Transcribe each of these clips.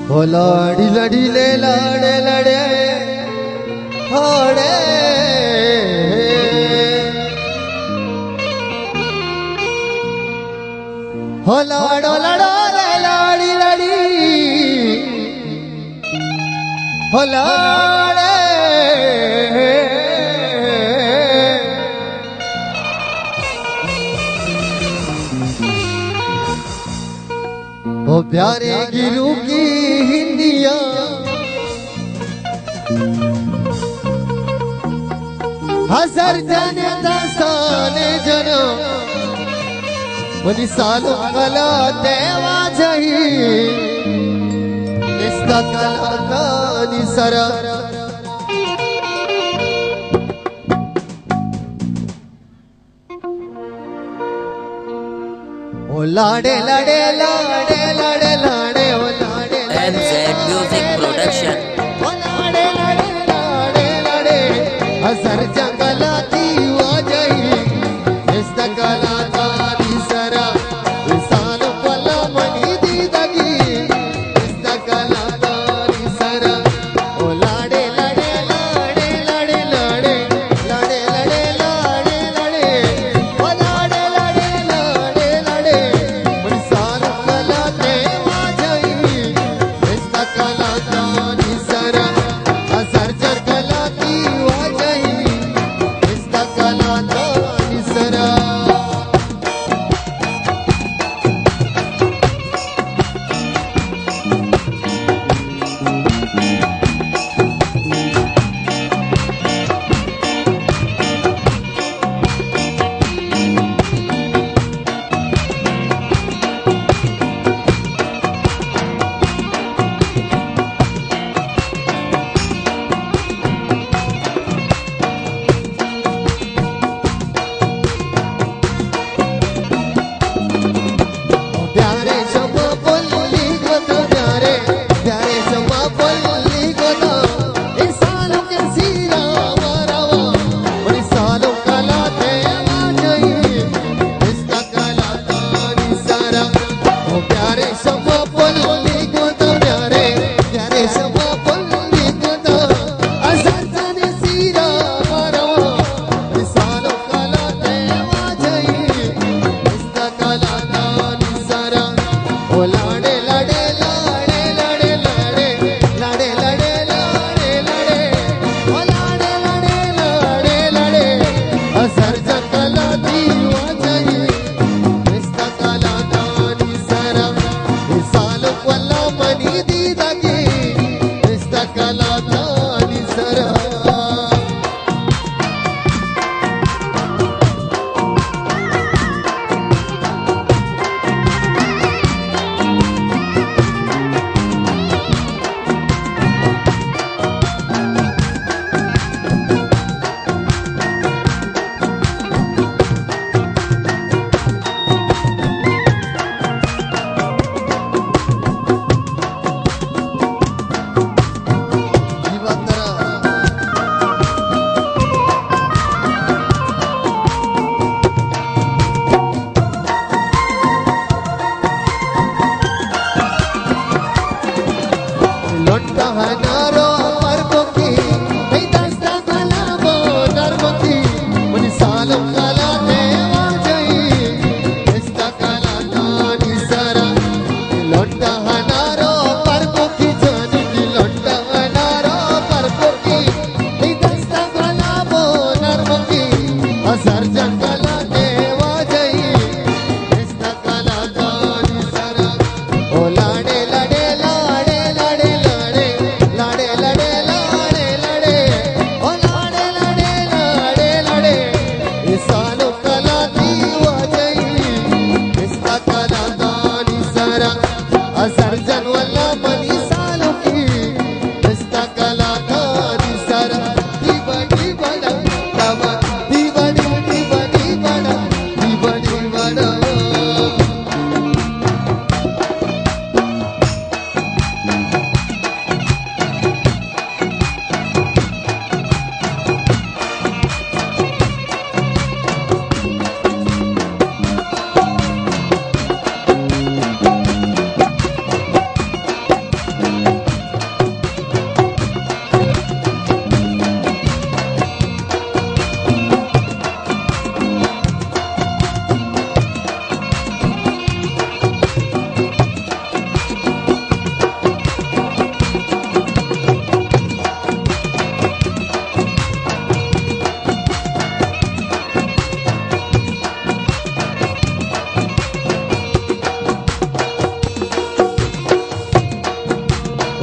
ओ लाड़ी लड़ी ले लाड़े लड़े थोड़े हो लाड़ो लड़ो ले लाड़ी लड़ी हो लाड़े ओ प्यारे गिरू की हिंदिया हजर जाने दास्ताने जनो मनी सालों कला देवा जही इसका कला कानी सरा ओ लाड़े लाड़े लाड़े लाड़े लाड़े ओ लाड़े NZ Music Production ओ लाड़े लाड़े लाड़े लाड़े हसर जंगला दीवा जही इस तकला तारी सरा विशाल पला मनी दी दगी इस तकला तारी सरा ओ लाड़े लाड़े लाड़े लाड़े लाड़े लाड़े लाड़े लाड़े लाड़े ओ लाड़े लाड़े लाड़े लाड़े विशाल पला देवा जही इस तकला तारी सरा हसर जंगला दीवा जही इस तकला तारी सरा प्यारे शमा बोली गोता प्यारे प्यारे शमा बोली गोता इंसानों के सीरा मारावा और इंसानों कला देवा जही इसका कला तारी सारा ओ प्यारे शमा बोली गोता प्यारे प्यारे शमा बोली गोता अज़ाने सीरा मारावा इंसानों कला देवा जही इसका कला तारी सारा ओ लाड़े लाड़े लाड़े लाड़े लाड़े लाड़े लाड़े लाड़े लाड़े ओ लाड़े लाड़े लाड़े लाड़े असर जंगला दीवा जही इसका कला तारी सारा साल वल्ला मनी दी दगी इसका कला तारी सारा लोटा हनारो मर्दों की नहीं दास्ता कला वो नर्मों की मुझे सालों कला देवा जही इसका कला तानी सारा लोटा हनारो मर्दों की जानी की लोटा हनारो मर्दों की नहीं दास्ता कला वो नर्मों की असर जंगला देवा जही इसका कला तानी सारा ओ लाड़े लाड़े लाड़े लाड़े लाड़े लाड़े लाड़े लाड़े लाड़े ओ लाड़े लाड़े लाड़े लाड़े इंसानों कला दीवा जही इसका कला तानी सारा असर जनवला मनी सालों की इसका कला तानी सारा दीवानी बड़ा तवा दीवानी दीवानी बड़ा दीवानी बड़ा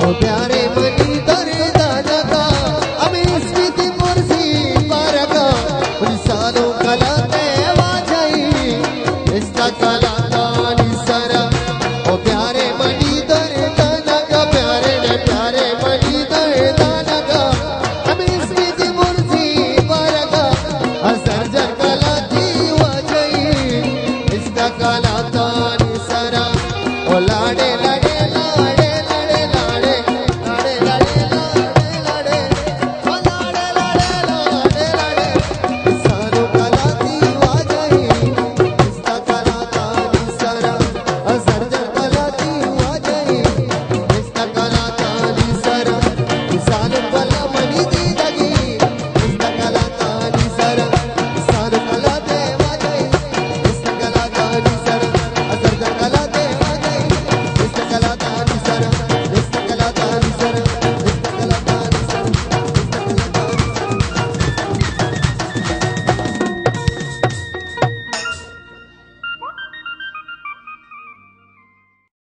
ओ प्यार